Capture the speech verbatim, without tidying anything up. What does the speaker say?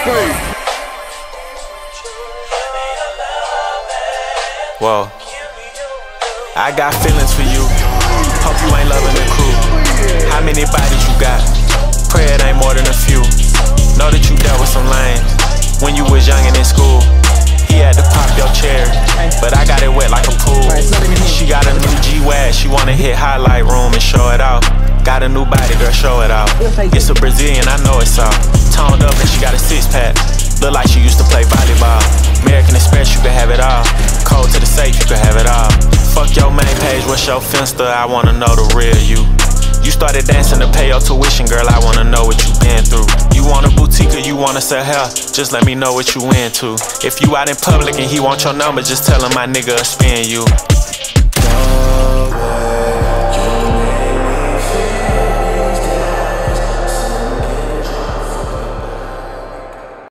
Whoa. I got feelings for you. Hope you ain't loving the crew. How many bodies you got? Pray it ain't more than a few. Know that you dealt with some lanes when you was young and in school. He had to pop your chair, but I got it wet like a pool. She got a new G-Wag, she wanna hit highlight room and show it off. Got a new body, girl, show it off. It's a Brazilian, I know it's all. Toned up and she got a six-pack. Look like she used to play volleyball. American Express, you can have it all. Cold to the safe, you can have it all. Fuck your main page, what's your Finsta? I wanna know the real you. You started dancing to pay your tuition, girl, I wanna know what you been through. You want a boutique or you wanna sell hair? Just let me know what you into. If you out in public and he want your number, just tell him my nigga will spin you.